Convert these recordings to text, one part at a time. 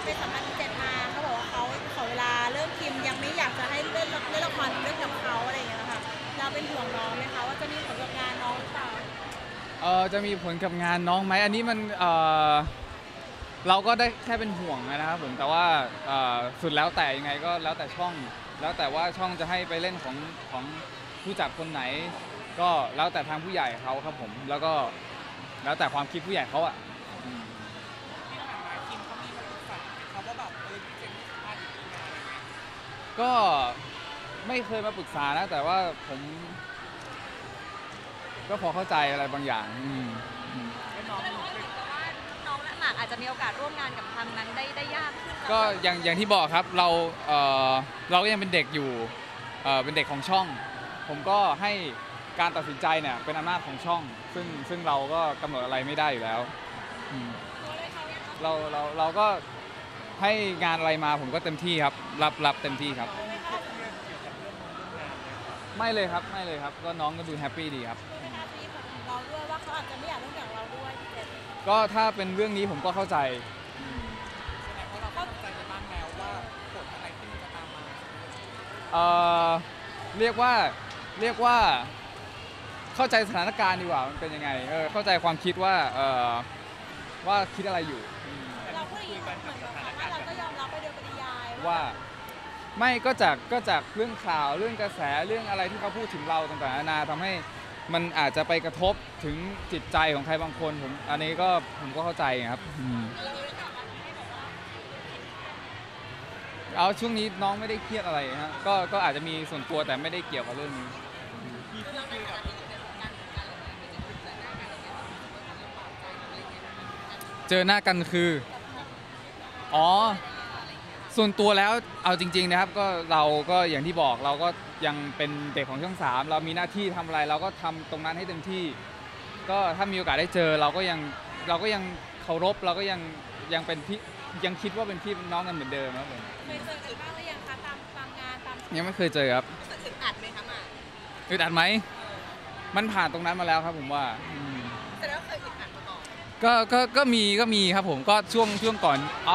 2017มาเขาบอกว่าเขาขอเวลาเริ่มคิมยังไม่อยากจะให้เล่นละครเรื่องกับเขาอะไรอย่างเงี้ยค่ะเราเป็นห่วงน้องไหมคะว่าจะมีผลกับงานน้องหรือเปล่าจะมีผลกับงานน้องไหมอันนี้มันเราก็ได้แค่เป็นห่วงนะครับผมแต่ว่าสุดแล้วแต่ยังไงก็แล้วแต่ช่องแล้วแต่ว่าช่องจะให้ไปเล่นของผู้จัดคนไหนก็แล้วแต่ทางผู้ใหญ่เขาครับผมแล้วก็แล้วแต่ความคิดผู้ใหญ่เขาอ่ะก็ไม่เคยมาปรึกษานะแต่ว่าผมก็พอเข้าใจอะไรบางอย่างน้องและหมากอาจจะมีโอกาสร่วมงานกับทางนั้นได้ยากขึ้นก็อย่างที่บอกครับเราก็ยังเป็นเด็กอยู่เป็นเด็กของช่องผมก็ให้การตัดสินใจเนี่ยเป็นอำนาจของช่องซึ่งเราก็กำหนดอะไรไม่ได้อยู่แล้วเราก็ให้งานอะไรมาผมก็เต็มที่ครับรับเต็มที่ครับไม่เลยครับก็น้องก็ดูแฮปปี้ดีครับเราด้วยว่าเขาอาจจะไม่อยากเล่นกับเราด้วยก็ถ้าเป็นเรื่องนี้ผมก็เข้าใจแสดงว่าเราเข้าใจไปบ้างแล้วว่าผลอะไรที่มันจะตามมาเรียกว่าเข้าใจสถานการณ์ดีกว่ามันเป็นยังไงเข้าใจความคิดว่าคิดอะไรอยู่เราพูดอย่างนี้เหมือนแบบว่าเราก็ยอมรับไปโดยปริยายว่าไม่ก็จากเรื่องข่าวเรื่องกระแสเรื่องอะไรที่เขาพูดถึงเราต่างๆนานาทำให้มันอาจจะไปกระทบถึงจิตใจของใครบางคนอันนี้ก็ผมก็เข้าใจครับเอาช่วงนี้น้องไม่ได้เครียดอะไรฮะก็อาจจะมีส่วนตัวแต่ไม่ได้เกี่ยวกับเรื่องนี้เจอหน้ากันคืออ๋อส่วนตัวแล้วเอาจริงๆนะครับก็เราก็อย่างที่บอกเราก็ยังเป็นเด็กของช่อง3เรามีหน้าที่ทำอะไรเราก็ทำตรงนั้นให้เต็มที่ก็ถ้ามีโอกาสได้เจอเราก็ยังเคารพเราก็ยังเป็นพี่ยังคิดว่าเป็นพี่น้องกันเหมือนเดิมครับผมเคยเจอกันบ้างหรือยังคะตามงานตามยังไม่เคยเจอครับอึดอัดไหมคะมาอึดอัดไหมมันผ่านตรงนั้นมาแล้วครับผมว่าแสดงว่าเคยอึดอัดมาก่อนก็มีครับผมก็ช่วงก่อน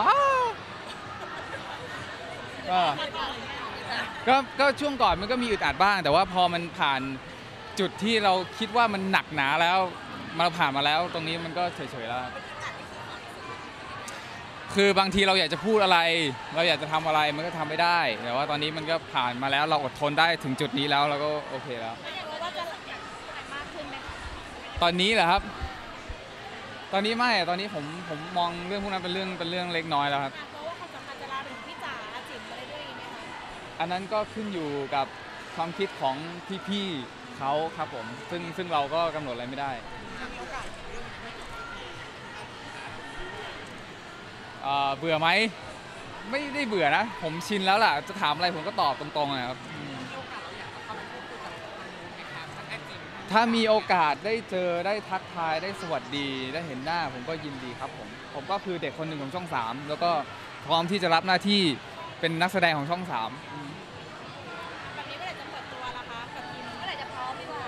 ก็ช่วงก่อนมันก็มีอึดอัดบ้างแต่ว่าพอมันผ่านจุดที่เราคิดว่ามันหนักหนาแล้วมันผ่านมาแล้วตรงนี้มันก็เฉยๆแล้วคือบางทีเราอยากจะพูดอะไรเราอยากจะทำอะไรมันก็ทำไม่ได้แต่ว่าตอนนี้มันก็ผ่านมาแล้วเราอดทนได้ถึงจุดนี้แล้วเราก็โอเคแล้วตอนนี้เหรอครับตอนนี้ไม่ตอนนี้ผมมองเรื่องพวกนั้นเป็นเรื่องเล็กน้อยแล้วครับอันนั้นก็ขึ้นอยู่กับความคิดของพี่ๆเขาครับผมซึ่งเราก็กำหนดอะไรไม่ได้เบื่อไหมไม่ได้เบื่อนะผมชินแล้วล่ะจะถามอะไรผมก็ตอบตรงๆนะครับถ้ามีโอกาสได้เจอได้ทักทายได้สวัสดีได้เห็นหน้าผมก็ยินดีครับผมก็คือเด็กคนหนึ่งของช่อง3แล้วก็พร้อมที่จะรับหน้าที่เป็นนักแสดงของช่อง3 แบบนี้เมื่อไหร่จะเปิดตัวล่ะคะกับทีมเมื่อไหร่จะพร้อมดีกว่า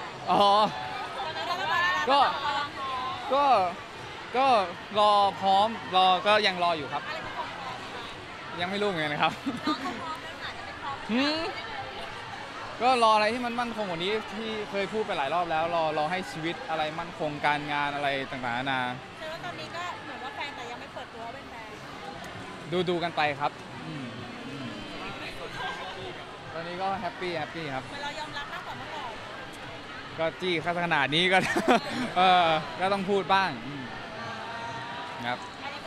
ก็รอพร้อมก็ยังรออยู่ครับยังไม่รู้เหมือนกันนะครับก็รออะไรที่มันมั่นคงกว่านี้ที่เคยพูดไปหลายรอบแล้วรอให้ชีวิตอะไรมั่นคงการงานอะไรต่างๆนานาแต่ว่าตอนนี้ก็เหมือนว่าแฟนแต่ยังไม่เปิดตัวเป็นแฟนดูกันไปครับตอนนี้ก็แฮปปี้ครับเรายอมรับมากกว่าเมื่อก่อนก็จี้ขนาดนี้ก็ก็ต้องพูดบ้างครับ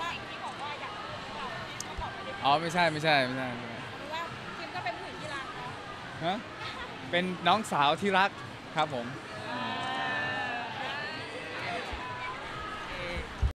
อ๋อไม่ใช่ว่าคิมก็เป็นผู้หญิงที่รักเนาะเป็นน้องสาวที่รักครับผม